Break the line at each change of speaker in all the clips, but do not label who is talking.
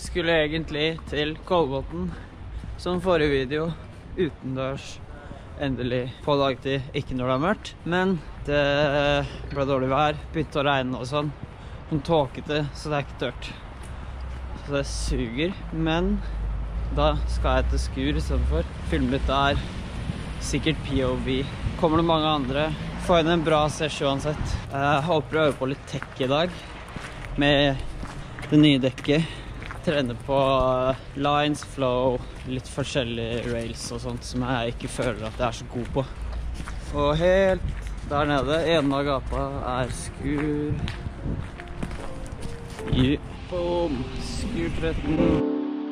Skulle egentlig til Kolbotn, som forrige video, utendørs, endelig på dagtid, ikke når det er mørkt. Men det ble dårlig vær, begynte å regne og sånn. Hun tåkete, så det er ikke tørt. Så det suger, men da skal jeg til Skur i stedet for. Filme litt der, sikkert POV. Kommer det mange andre, få inn en bra session uansett. Jeg håper å øve på litt tech i dag, med det nye dekket. Trene på lines, flow, litt forskjellige rails og sånt som jeg ikke føler at jeg er så god på. Og helt der nede, enden av gapa, er Skur. Boom! Skur 13.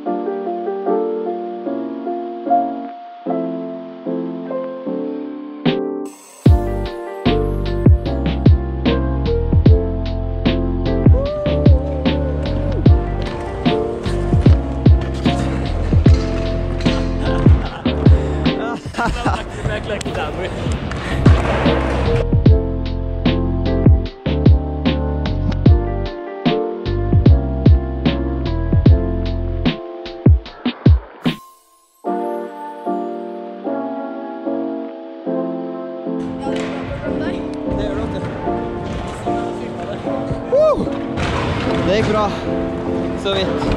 Det gikk bra, så vidt.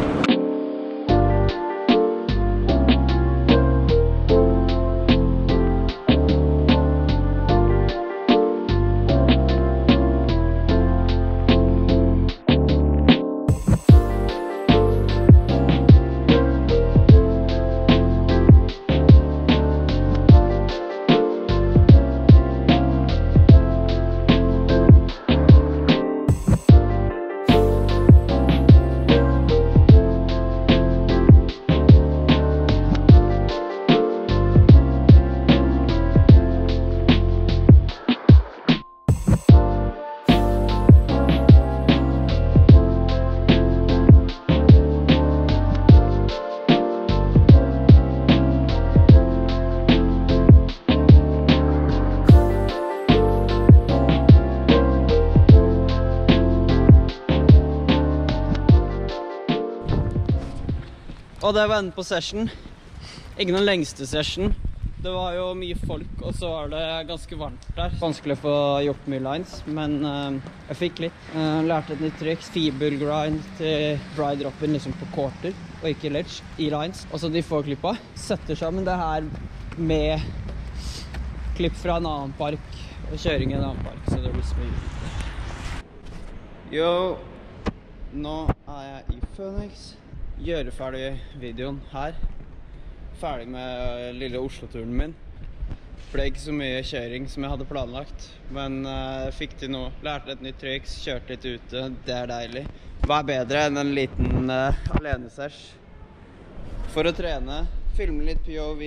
Og det var enden på session. Ikke den lengste session. Det var jo mye folk, og så var det ganske varmt der. Vanskelig å få gjort mye lines, men jeg fikk litt. Lærte et nytt triks, feeble grind til dry droppen liksom på quarter, og ikke ledge, i lines. Og så de får klippa. Setter sammen det her med klipp fra en annen park, og kjøring i en annen park, så det blir smooth. Jo, nå er jeg i Phoenix. Gjøre ferdig videoen her. Ferdig med lille Oslo-turen min. Ble ikke så mye kjøring som jeg hadde planlagt, men fikk til noe. Lærte et nytt triks, kjørte litt ute, det er deilig. Hva er bedre enn en liten alenesesh? For å trene, filme litt POV,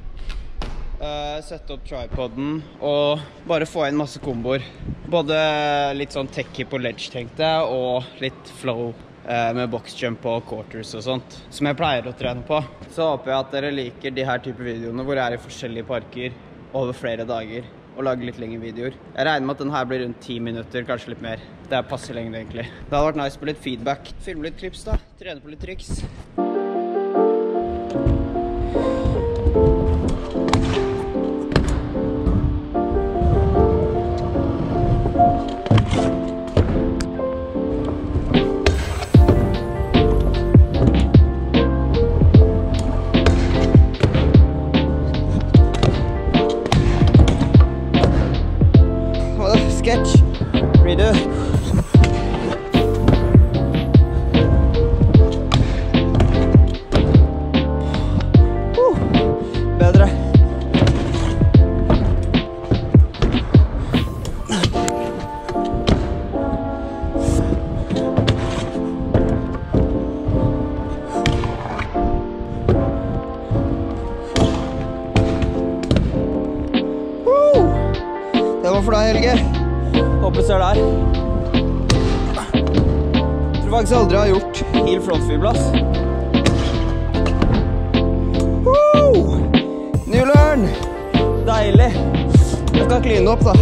sette opp tripoden og bare få inn masse komboer. Både litt sånn techy på ledge tenkte jeg, og litt flow. Med boxjump og quarters og sånt, som jeg pleier å trene på. Så håper jeg at dere liker de her type videoene, hvor jeg er i forskjellige parker over flere dager, og lager litt lengre videoer. Jeg regner med at den her blir rundt 10 minutter, kanskje litt mer. Det er passe lengre egentlig. Det hadde vært nice på litt feedback. Filme litt klips da, trene på litt triks. Sketch, redo. Bedre. Det var for deg, Helge. Håper du ser der. Jeg tror faktisk jeg aldri har gjort heel frontfiblass. New learn! Deilig. Jeg skal kline opp da.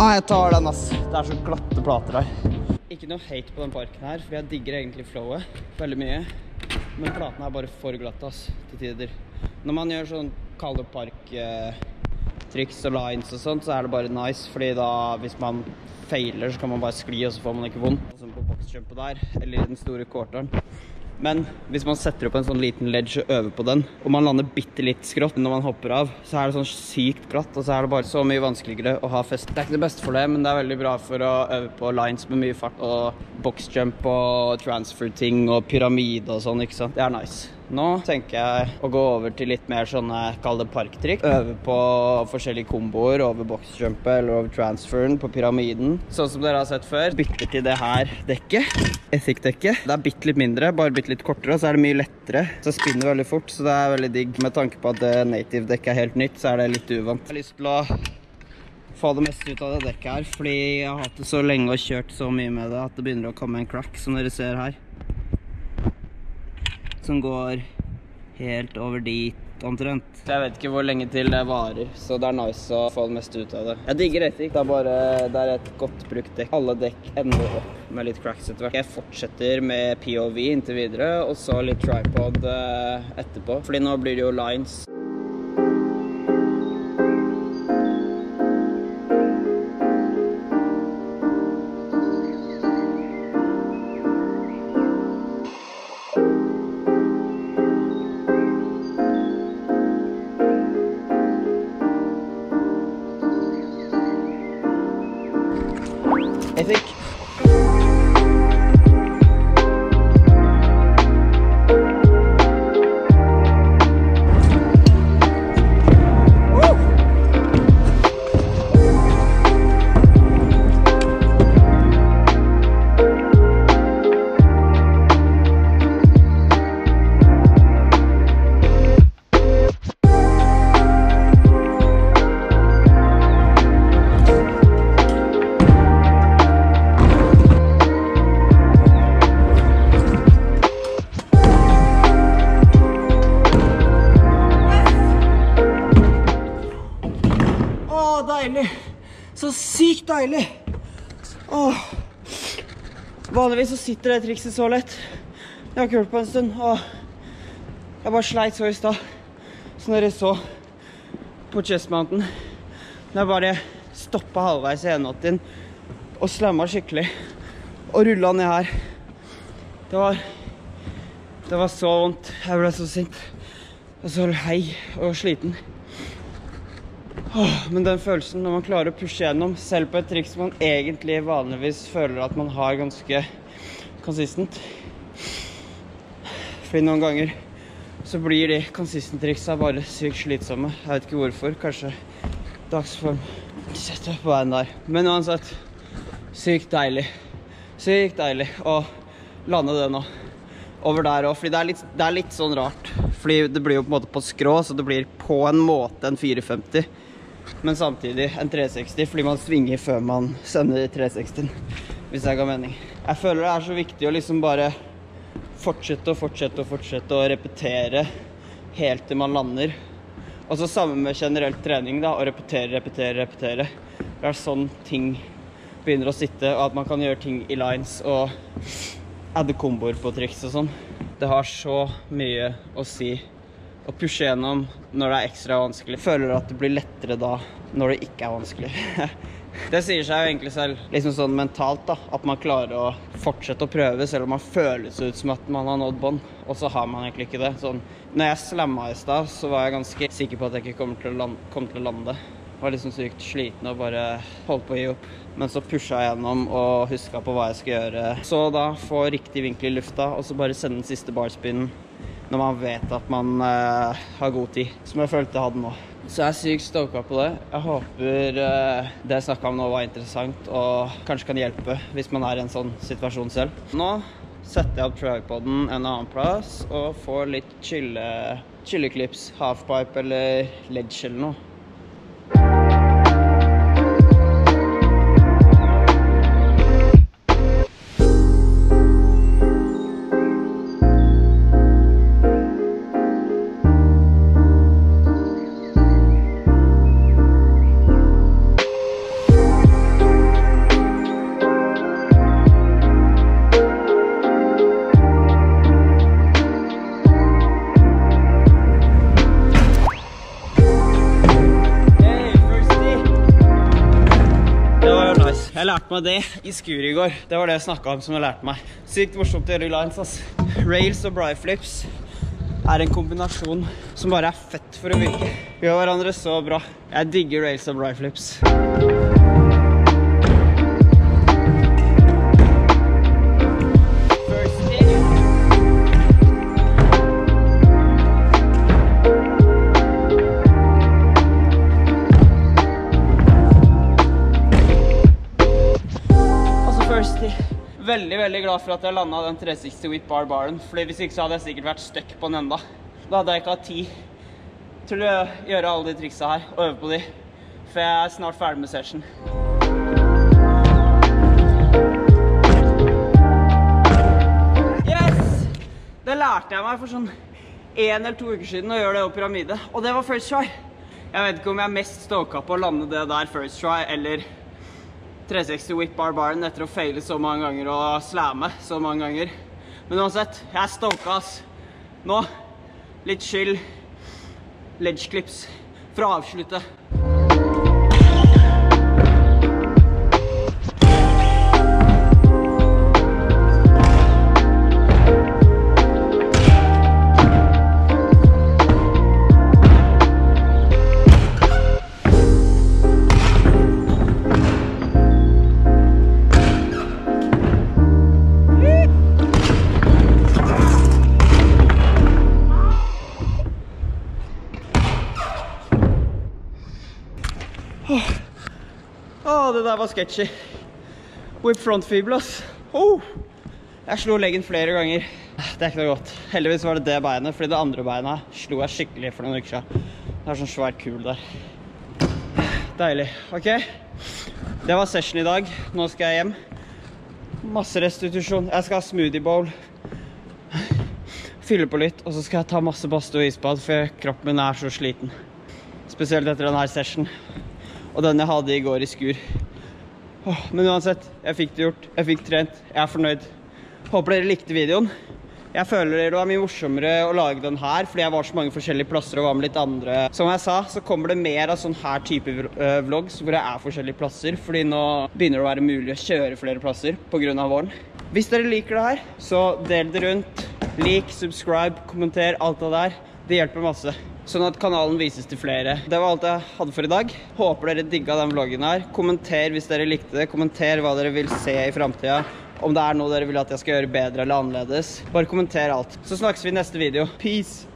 Jeg tar den, ass. Det så glatte plater her. Ikke noe hate på den parken her, for jeg digger egentlig flowet veldig mye. Men platene bare for glatte, ass, til tider. Når man gjør sånn kalde park-triks og lines og sånt, så det bare nice, fordi da, hvis man feiler, så kan man bare skli, og så får man ikke vondt. Som på boxjumpet der, eller i den store quarteren. Men hvis man setter opp en sånn liten ledge og øver på den, og man lander bitte litt skrått når man hopper av, så det sånn sykt glatt, og så det bare så mye vanskeligere å ha fest. Det ikke det beste for det, men det veldig bra for å øve på lines med mye fart, og boxjump og transfer-ting og pyramide og sånn, ikke sant? Det nice. Nå tenker jeg å gå over til litt mer sånne, kall det parktrikk. Øve på forskjellige komboer over boxjumpet eller over transferen på pyramiden. Sånn som dere har sett før. Bytter til det her dekket. Ethic-dekket. Det bitte litt mindre, bare bitte litt kortere, og så det mye lettere. Så spinner veldig fort, så det veldig digg. Med tanke på at det native-dekket helt nytt, så det litt uvant. Jeg har lyst til å få det meste ut av det dekket her, fordi jeg har hatt det så lenge og kjørt så mye med det, at det begynner å komme en crack, som dere ser her. Som går helt over dit omtrent. Så jeg vet ikke hvor lenge til det varer, så det nice å få det meste ut av det. Jeg digger Ethic, det et godt brukt dekk. Alle dekk ender opp med litt cracks etter hvert. Jeg fortsetter med POV inntil videre, og så litt tripod etterpå, fordi nå blir det jo lines. Ethic. Deilig. Så sykt deilig. Vanligvis så sitter det trikset så lett. Jeg har ikke gjort på en stund, og jeg bare sleit så i sted. Så når jeg så på chest mounten, når jeg bare stoppet halvveis i 180 og slammet skikkelig, og rullet ned her. Det var så vondt. Jeg ble så sint. Og så lei og sliten. Men den følelsen når man klarer å pushe gjennom, selv på et triks man egentlig vanligvis føler at man har ganske konsistent. Fordi noen ganger så blir de konsistent triksa bare sykt slitsomme. Jeg vet ikke hvorfor, kanskje dagsform setter på veien der. Men uansett, sykt deilig å lande det nå over der også, fordi det litt sånn rart. Fordi det blir jo på en måte på skrå, så det blir på en måte en 450. Men samtidig en 360, fordi man svinger før man sender 360, hvis det ga mening. Jeg føler det så viktig å liksom bare fortsette og repetere helt til man lander. Og så sammen med generelt trening da, og repetere. Det sånn ting begynner å sitte, og at man kan gjøre ting i lines og adde komboer på triks og sånn. Det har så mye å si å pushe gjennom når det ekstra vanskelig. Jeg føler at det blir lettere da når det ikke vanskelig. Det sier seg jo egentlig selv, liksom sånn mentalt da, at man klarer å fortsette å prøve, selv om man føles ut som at man har nådd bånd, og så har man egentlig ikke det. Sånn, når jeg slammet i sted, så var jeg ganske sikker på at jeg ikke kom til å lande. Jeg var liksom sykt sliten og bare holdt på å gi opp. Men så pushet jeg gjennom og husket på hva jeg skal gjøre. Så da få riktig vinkel i lufta, og så bare sende den siste barspinnen når man vet at man har god tid, som jeg følte jeg hadde nå. Så jeg er sykt stoket på det. Jeg håper det jeg snakket om nå var interessant, og kanskje kan hjelpe hvis man er i en sånn situasjon selv. Nå setter jeg opp tripoden en annen plass, og får litt chilleklips, halfpipe eller ledge eller noe. Jeg lærte meg det i skur i går. Det var det jeg snakket om som jeg lærte meg. Sykt morsomt å gjøre i lines, ass. Rails og bryflips er en kombinasjon som bare er fett for å virke. Vi gjør hverandre så bra. Jeg digger rails og bryflips. Veldig, veldig glad for at jeg landet den 360 whip bar baren, fordi hvis ikke så hadde jeg sikkert vært støkk på den enda. Da hadde jeg ikke hatt tid til å gjøre alle de triksa her, og øve på de, for jeg er snart ferdig med session. Yes! Det lærte jeg meg for sånn 1 eller 2 uker siden å gjøre det opp pyramide, og det var first try. Jeg vet ikke om jeg er mest stoka på å lande det der first try, eller 360 whip bar baren etter å feile så mange ganger og slamme så mange ganger. Men uansett, jeg er stoka, ass. Nå, litt chill, ledge clips for å avslutte. Det der var sketchy. Whip front feeble, ass. Jeg slo leggen flere ganger. Det er ikke noe godt. Heldigvis var det det beinet, fordi det andre beinet slo jeg skikkelig for noen uker siden. Det er sånn svær kul der. Deilig. Ok. Det var session i dag. Nå skal jeg hjem. Masse restitusjon. Jeg skal ha smoothie bowl. Fylle på litt, og så skal jeg ta masse badstue og isbad, for kroppen min er så sliten. Spesielt etter denne session. Og den jeg hadde i går i skur. Men uansett, jeg fikk det gjort, jeg fikk trent, jeg er fornøyd. Håper dere likte videoen. Jeg føler det var mye morsommere å lage den her, fordi jeg var så mange forskjellige plasser og var med litt andre. Som jeg sa, så kommer det mer av sånn her type vlogs, hvor jeg er forskjellige plasser, fordi nå begynner det å være mulig å kjøre flere plasser på grunn av våren. Hvis dere liker det her, så del det rundt. Lik, subscribe, kommenter, alt det der. Det hjelper masse. Sånn at kanalen vises til flere. Det var alt jeg hadde for i dag. Håper dere digget den vloggen her. Kommenter hvis dere likte det. Kommenter hva dere vil se i fremtiden. Om det er noe dere vil at jeg skal gjøre bedre eller annerledes. Bare kommenter alt. Så snakkes vi i neste video. Peace!